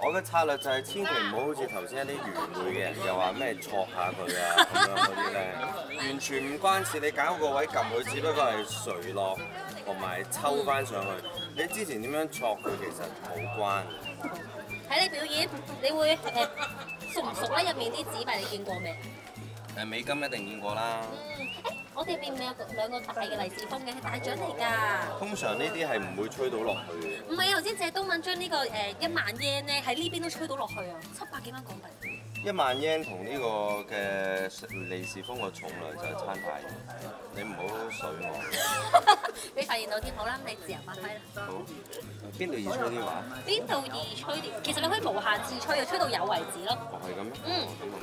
我嘅策略就係千祈唔好好似頭先一啲愚昧嘅人，又話咩戳下佢啊咁樣嗰啲咧，完全唔關事。你揀個位撳佢，只不過係垂落同埋抽翻上去。你之前點樣戳佢其實冇關。 睇你表演，你會熟唔熟咧？入面啲紙幣你見過未？ 美金一定見過啦。 我哋邊咪有兩個大嘅利是封嘅，係大獎嚟㗎。 通常呢啲係唔會吹到落去嘅。 唔係啊，頭先謝東敏將呢個1萬 yen 咧喺呢邊都吹到落去啊，700幾蚊港幣。 1萬 yen 同呢個嘅利是封個重量就係差太遠，你唔好水我。 你發現到添，好啦，你自由發揮啦。 好，邊度易吹啲話？ 邊度易吹啲？其實你可以無限次吹，吹到有為止咯。 哦，係咁咩？ 嗯。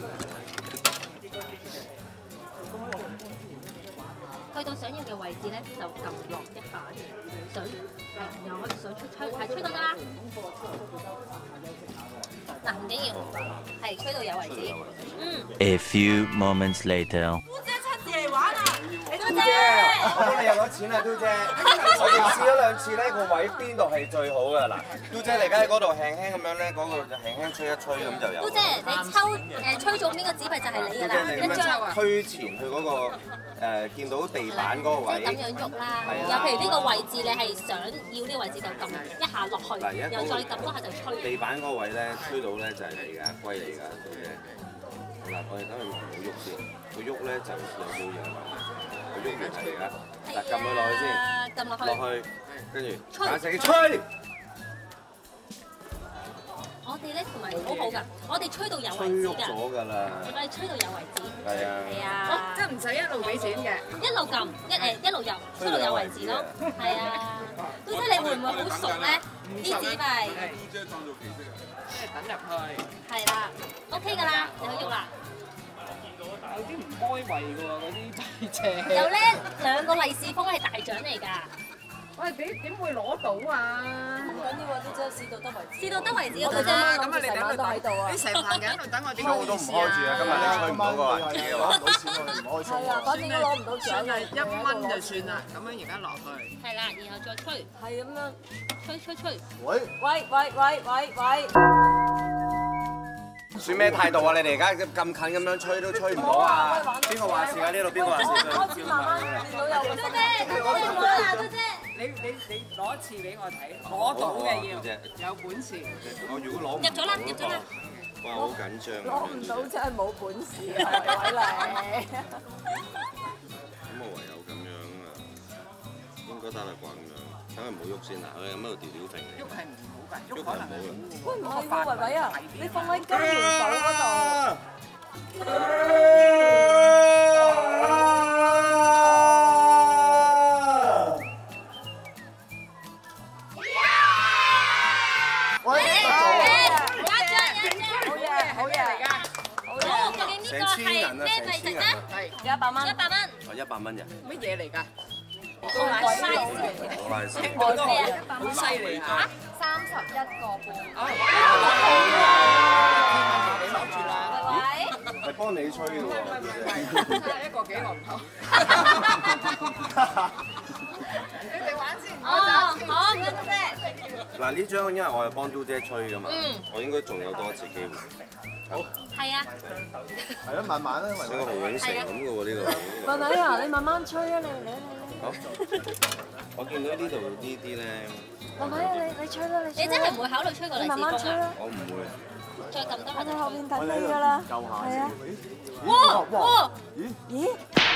去到想要嘅位置咧，就撳落一下水，又可以水吹，係吹到㗎啦。嗱，唔緊要，係吹到有為止。 A few moments later。 嘟姐親自嚟玩啊！ 嘟姐，我幫你入咗錢啦，嘟姐。我哋試咗2次咧，個位邊度係最好㗎嗱？嘟姐，你而家喺嗰度輕輕咁樣咧，嗰個就輕輕吹一吹咁就有。 嘟姐，你吹中邊個紙幣就係你㗎啦，一張。 推前去嗰個見到地板嗰個位。 即係咁樣喐啦。又譬如呢個位置，你係想要呢個位置就撳一下落去，又再撳多下就吹。 地板嗰個位咧，吹到咧就係你㗎，龜嚟㗎，嘟姐。好啦，我哋等佢唔好喐先，佢喐咧就有冇嘢啦。佢喐完係㗎，嗱撳佢落去先， 撳落去， 落去，跟住眼成吹。 我哋咧同埋好好㗎，我哋吹到有為吹喐止㗎。 咗㗎啦。 我哋吹到有為止。 係啊。 係啊。 即係唔使一路俾錢嘅， 一路撳，一路入，吹到有為止咯。係啊。嘟姐，你會唔會好熟咧？啲紙幣。 即係等入去。 係啦，OK 㗎啦，你可以喐啦。 有啲唔開胃嘅喎，嗰啲幣借。 有咧2個利是封係大獎嚟㗎。 喂，點會攞到啊？ 唔緊要啊，都真係試到得為止。 試到得為止嗰度啫。 咁啊，你等喺度啊！你成棚人喺度等我點好都唔意思啊？ 開住啊！今日你吹唔到個環節嘅話， 攞唔到錢我哋唔開心。 係啊，反正都攞唔到獎算係嘅。 1蚊就算啦，咁樣而家落去。 係啦，然後再吹， 係咁樣。 吹。 喂！ 算咩態度啊？你哋而家咁近咁樣吹都吹唔到啊！邊個話事啊？呢度邊個話事？ 開始慢慢見到有個嘟姐，嘟姐，嘟姐。 你攞一次俾我睇，攞到嘅要有本事。 我如果攞唔入咗啦，入咗啦。 哇！好緊張。 攞唔到真係冇本事啊，偉麗。 咁我唯有咁樣啊，應該得啦啩咁樣。等佢唔好喐先啦，我哋喺度調調揈。 喐係唔好㗎，喐可能係喂，唔係喎，維維啊，你放喺金元寶嗰度。 成千人啊！成千人啊！ 有100蚊。 100蚊。 哦，100蚊人。 乜嘢嚟㗎？ 我來先。 好犀利嚇 31個半。 你攞住啦。 係幫你吹嘅喎。 一個幾個唔頭。你哋玩先。 哦，好，唔該姐。 嗱呢張因為我係幫嘟姐吹㗎嘛，我應該仲有多一次機會。好。 係啊。 係咯，慢慢啦， 成個洪永城咁嘅喎呢個。 維維啊，你慢慢吹啊，你。 好。我見到呢度呢啲咧。 維維啊，你吹啦，你吹。 你真係唔會考慮吹個利是慢慢封啊？ 吹啦。 我唔會。 再撳多下就我喺後邊等你㗎啦。係啊。 哇！ 咦？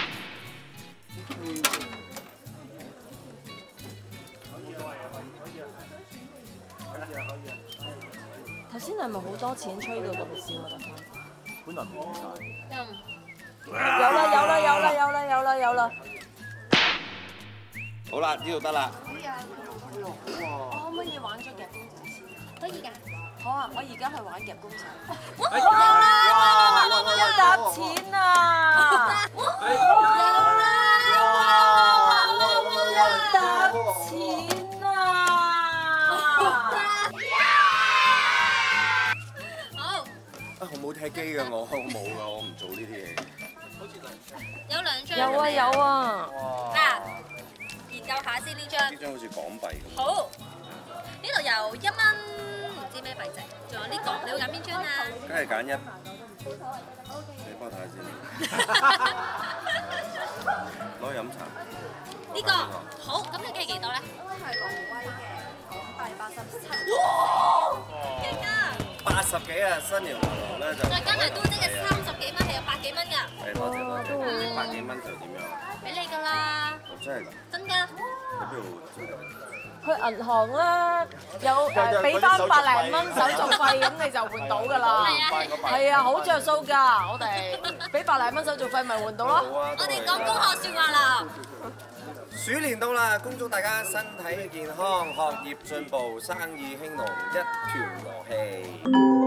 頭先係咪好多錢吹到咁少啊？ 本來冇晒。 有啦！ 好啦，呢度得啦。 我可唔可以玩咗夾公仔先？ 可以㗎。 好啊，我而家去玩夾公仔。 哇！ 一沓錢啊！一沓錢啊！ 好。 我冇踢機㗎，我冇㗎，我唔做呢啲嘢。 有2張。 有啊！ 嗱，研究下先呢張。 呢張好似港幣咁。 好，呢度有1蚊，唔知啲咩幣值？仲有呢個，你會揀邊張啊？ 梗係揀一。你幫我睇下先。攞去飲茶。 呢個好，咁你計幾多咧？ 都係挪威嘅港幣87。 哇！勁啊 ！80幾啊，新年流流咧就。 再加埋都即係30幾蚊，係有百幾蚊㗎。 係多謝多謝，百幾蚊就點樣？ 俾你㗎啦。 真係㗎？ 真㗎。 喺邊度？ 去銀行啦，有俾翻100零蚊手續費，咁你就換到㗎啦。係啊，好着數㗎，我哋俾100零蚊手續費咪換到咯。 我哋講恭賀説話啦。 鼠年到啦，恭祝大家身體健康，學業進步，生意興隆，一團和氣。